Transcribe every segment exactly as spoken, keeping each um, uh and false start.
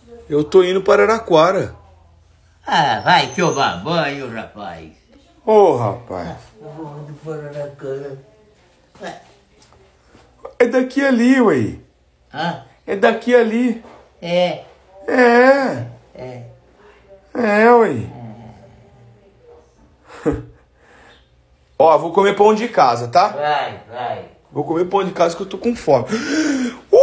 Eu tô indo para Araraquara. Ah, vai tomar banho, rapaz. Ô, oh, rapaz. Vou para Araraquara. É daqui ali, ué. Hã? É daqui ali. É. É. É. É, ué. Ó, vou comer pão de casa, tá? Vai, vai. Vou comer pão de casa que eu tô com fome. Uh!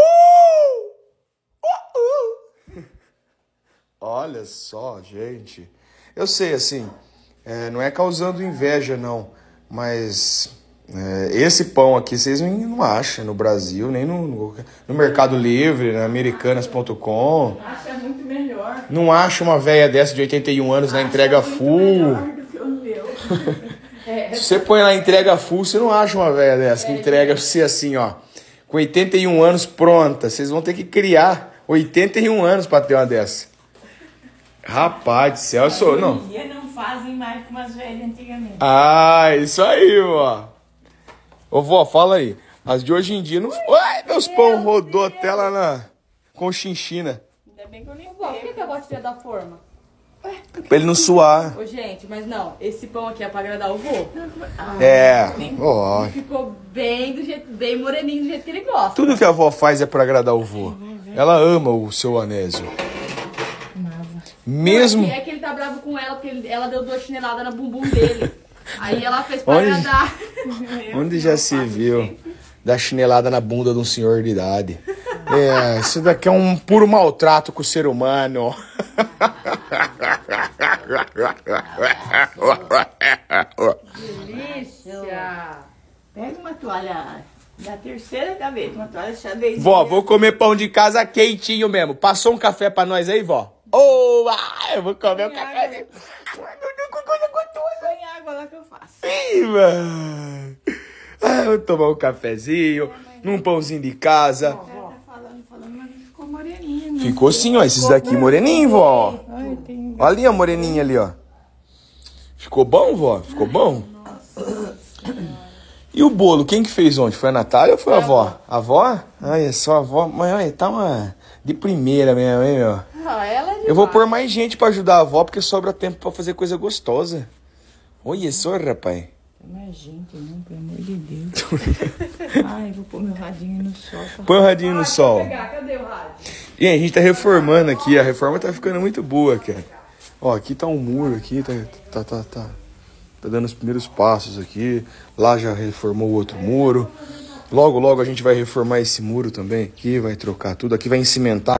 Uh! Uh! Olha só, gente. Eu sei, assim, é, não é causando inveja, não. Mas é, esse pão aqui vocês não, não acham no Brasil, nem no, no, no Mercado Livre, na americanas ponto com. Acha muito melhor. Não acha uma véia dessa de oitenta e um anos na entrega full. Do que o meu. É, Se você põe na entrega full, você não acha uma velha dessa que entrega você assim, ó. Com oitenta e um anos pronta. Vocês vão ter que criar oitenta e um anos pra ter uma dessa. Rapaz do céu, eu sou... Não. Hoje em dia não fazem mais como as velhas antigamente. Ah, isso aí, ó. Ô, vó, fala aí. As de hoje em dia não... Ai, meus pão rodou até lá na Conchinchina. Ainda bem que eu nem Vó, por que, que eu gosto de tirar da forma? Pra ele não suar. Ô, gente, mas não, esse pão aqui é pra agradar o vô. É, ó. Ficou bem do jeito, bem moreninho do jeito que ele gosta. Tudo que a avó faz é pra agradar o vô. Ela ama o seu Anésio. Mesmo... E é que ele tá bravo com ela, porque ele- ela deu duas chineladas no bumbum dele. Aí ela fez pra Onde- agradar. Onde já se viu dar chinelada na bunda de um senhor de idade? É, isso daqui é um puro maltrato com o ser humano. Delícia. Pega uma toalha da terceira gaveta, uma toalha xadrez. Vó, vou comer pão de casa quentinho mesmo. Passou um café pra nós aí, vó? Ô, ah, eu vou comer o café. Põe água lá que eu faço. Ih, mano. Ah, eu vou tomar um cafezinho, um pãozinho de casa. Ela tá falando, falando, mas não ficou moreninha, né? Ficou sim, ó. Esses daqui moreninho, vó. Ai, tem... Olha ali a moreninha ali, ó. Ficou bom, vó? Ficou bom? E o bolo, quem que fez ontem? Foi a Natália ou foi a avó? A avó? Ai, é só a avó. Mas olha, tá uma de primeira mesmo, hein, meu? Ah, ela é Eu vou pôr mais gente pra ajudar a avó, porque sobra tempo pra fazer coisa gostosa. Olha só, rapaz. Não é gente, não, pelo amor de Deus. Ai, vou pôr meu radinho no sol. Pra... Põe o radinho no sol. pegar, cadê o rádio? Gente, a gente tá reformando aqui, a reforma tá ficando muito boa, cara. Ó, aqui tá um muro aqui, tá, tá, tá, tá, tá dando os primeiros passos aqui. Lá já reformou o outro muro. Logo, logo a gente vai reformar esse muro também aqui, vai trocar tudo. Aqui vai encimentar.